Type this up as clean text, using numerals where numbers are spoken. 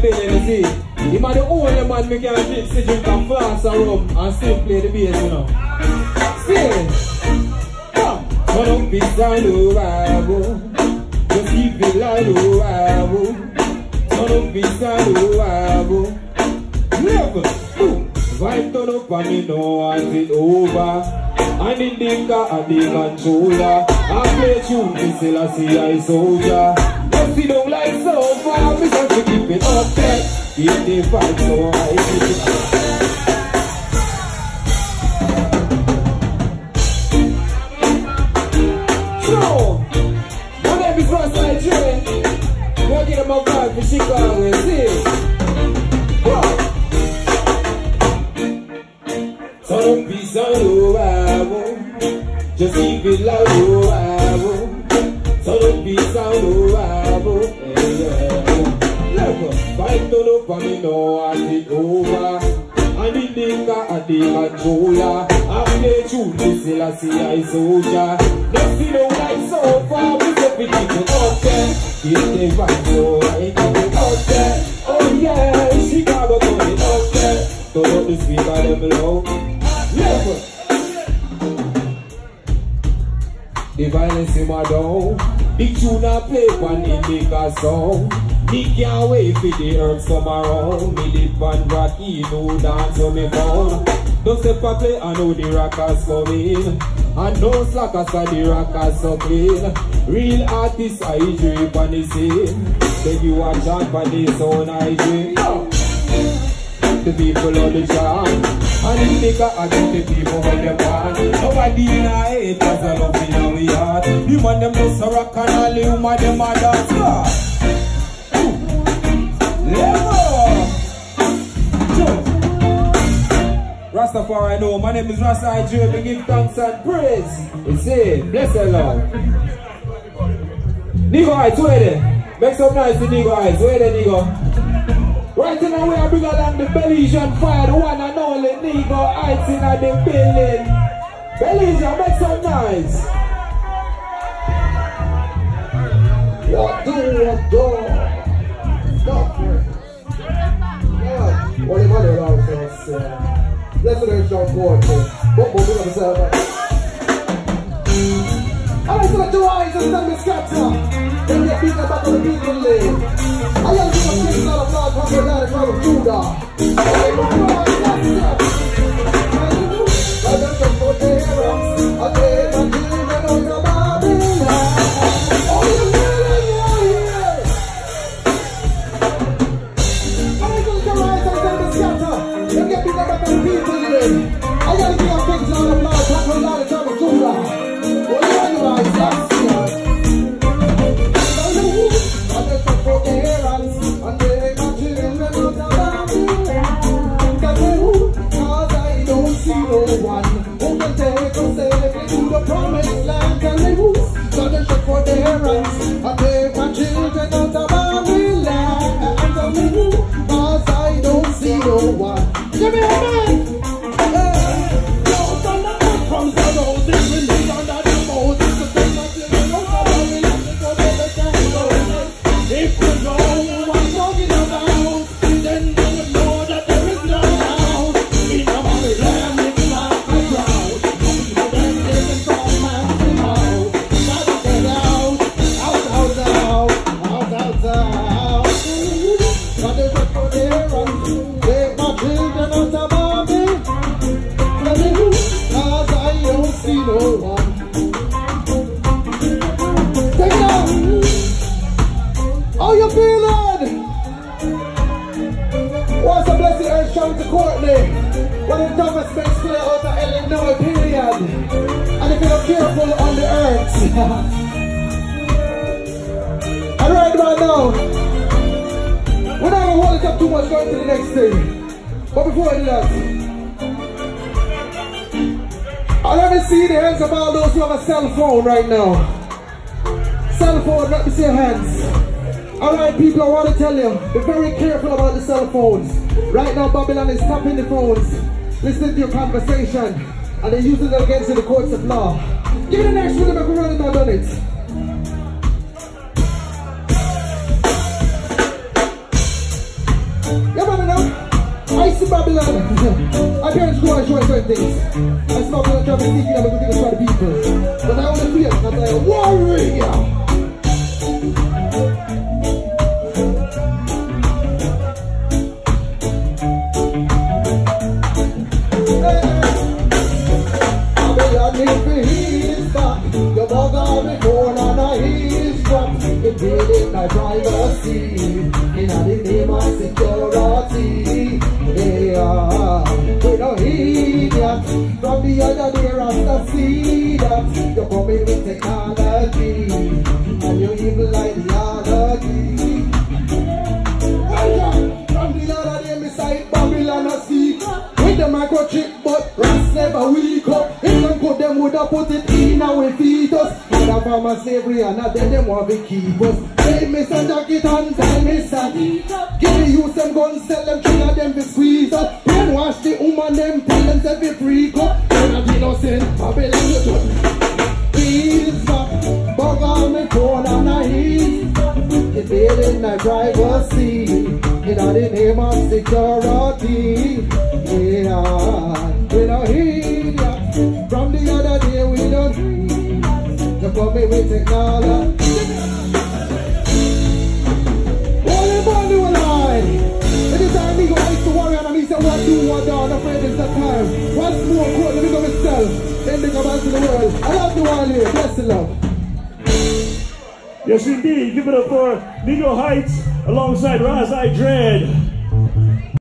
building, you see. Him are the only man we can drink a flask of rum and still play the bass, you know. Still, come. Turn up this sound, oh, just keep it loud, oh, turn up this sound, oh, never, vibe turn up and you know as it over. And Indika and the controller, I play tune, this Ras-I soldier. Just see don't like so far, we just to keep it up there. Keep the vibe so high. So, my name is Ras-I-Dre. Working on my vibe for Chicago, see? Wow. Turn up this sound, oh, just keep it loud, oh, turn up this sound, oh, never fight turn up and me know as it over. And Indika and the controller, I play tune, this Ras-I soldier. Just see no light so far, we just be keep it up there. Keep the vibe so right, keep it up there. Oh yeah, Chicago coming up there. Turn up the speaker, them low. Never. The violence in my door. Big tune I play one Indika song. Me can't wait for the herbs come around. Me did one rocky, no dance on me phone. Don't step a play, I know the rockers come in. And no slackers are the rockers so clean. Real artists I drip on the scene. Then you watch out for this own I drip. The people on the chant. And Indika I get the people on the pan. Nobody in our head cause I love in our heart. You man them just a rock and all you man them a dance. Rastafari know, my name is Ras-I-Dre, we give thanks and praise. You see, bless the Lord. Nego Hights, where they? Make some noise to Nego Hights, where they, Nego? Right now we are bring along the Belizean fire, the one and only Nego Hights in the building. Belizean, make some noise. What do? Stop it. What am I doing? Let's let John forward. What will we have to I like to let your eyes and send me scatter. Then get beaten back on the people lane. I am to the things out of God from the land of Judah. I don't come for the heroes. I take my children out of Babylon. Oh, you're really here. I like to let your eyes and send me scatter. Then get beaten back on the people lane. I gotta get our things out of God from the land of Judah. What do you like, that's promised land and they move. So they should for their rights. I take my children out of Babylon and tell me who, cause I don't see no one. Give me a man! No, from the back comes the roses, release under the Moses. To take my children out of Babylon before they can go. If we know who I'm talking about, then they will know that there is no doubt. In Babylon, it's not a crowd. How you feeling? What's a blessing earth shout to Courtney? One of the toughest makes clear out of Illinois, period. And if you're not careful on the earth. Alright, right now, we're not going to hold it up too much going to the next thing. But before I do that, I'll let me see the hands of all those who have a cell phone right now. Cell phone, let me see your hands. Alright people, I want to tell you, be very careful about the cell phones. Right now Babylon is tapping the phones, listening to your conversation, and they're using it against in the courts of law. Give me the next rhythm if we run it and done it. Yeah, man, now. I see Babylon. I can't go and show certain things. I see Babylon trying to sneak in and make things for the people. But I only feel that I am a warrior. Your bugger me phone and I he's dropped. Invading my privacy in the name of security. We don't heed that. From the other day, Rasta see that you're coming with technology and you evil like the anarchy. From the other day, beside Babylon, I see with the microchip, but Ras never weak up. Put them would have put it in our feet us. Mother from a slavery and not them want to keep us. Hey, Mr. Jacket and tell Mr. Give the youth them guns, tell them trigger them to squeeze up. Brainwash the woman them, tell them to be freak up. They're not innocent, Babylon you just please stop. Bug on me phone and I heat. Invading my privacy in the name of security. We don't heed ya. From the other day we don't heed ya. You come with technology. Holy body will lie. Anytime Nego Hights the warrior and he said what do, what down, afraid it's the time. Once more quote, let me go myself. Then they come back to the world. I love the one here, bless the love. Yes indeed, give it up for Nego Hights alongside Ras-I-Dre.